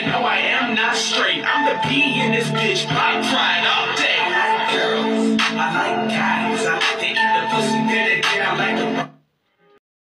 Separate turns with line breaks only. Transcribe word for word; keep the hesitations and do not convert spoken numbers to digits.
No, I am not straight. I'm the P in this bitch. Pop crying all day. I like girls. I like guys.